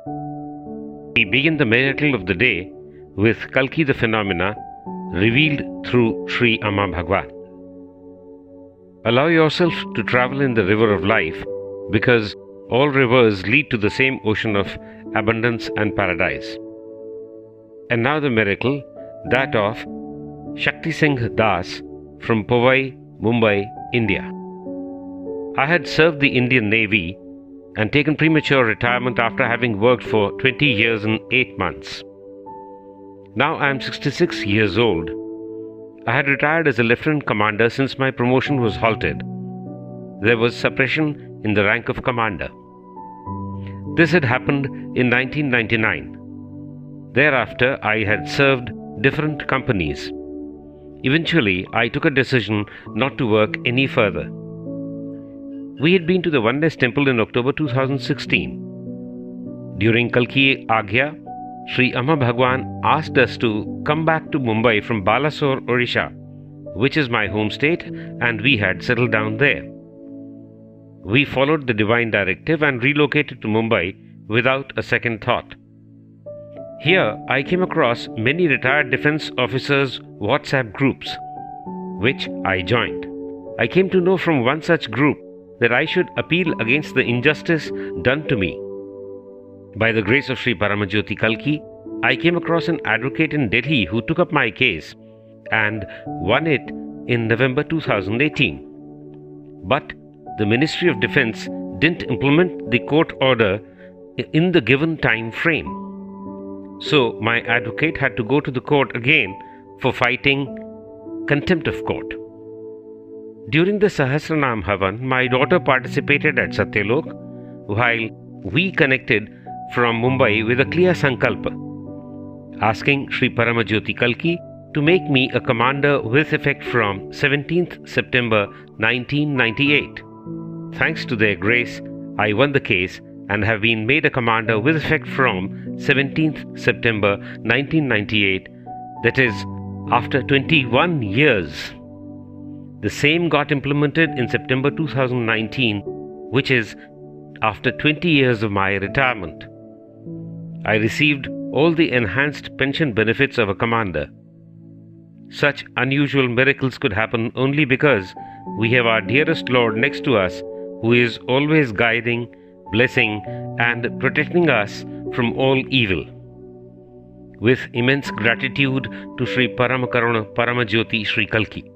We begin the miracle of the day with Kalki the Phenomena revealed through Sri Amma Bhagwan. Allow yourself to travel in the river of life because all rivers lead to the same ocean of abundance and paradise. And now the miracle, that of Shakti Singh Das from Powai, Mumbai, India. I had served the Indian Navy and taken premature retirement after having worked for 20 years and 8 months. Now I am 66 years old. I had retired as a lieutenant commander since my promotion was halted. There was suppression in the rank of commander. This had happened in 1999. Thereafter, I had served different companies. Eventually, I took a decision not to work any further. We had been to the Oneness Temple in October 2016. During Kalki Agya, Sri Amma Bhagwan asked us to come back to Mumbai from Balasore, Odisha, which is my home state, and we had settled down there. We followed the divine directive and relocated to Mumbai without a second thought. Here, I came across many retired defense officers' WhatsApp groups, which I joined. I came to know from one such group that I should appeal against the injustice done to me. By the grace of Sri Paramajyoti Kalki, I came across an advocate in Delhi who took up my case and won it in November 2018. But the Ministry of Defense didn't implement the court order in the given time frame. So my advocate had to go to the court again for fighting contempt of court. During the Sahasranam Havan, my daughter participated at Satyalok while we connected from Mumbai with a clear sankalpa, asking Sri Paramajyoti Kalki to make me a commander with effect from 17th September 1998. Thanks to their grace, I won the case and have been made a commander with effect from 17th September 1998, that is, after 21 years. The same got implemented in September 2019, which is after 20 years of my retirement. I received all the enhanced pension benefits of a commander. Such unusual miracles could happen only because we have our dearest Lord next to us, who is always guiding, blessing, and protecting us from all evil. With immense gratitude to Sri Paramakaruna Paramajyoti Sri Kalki.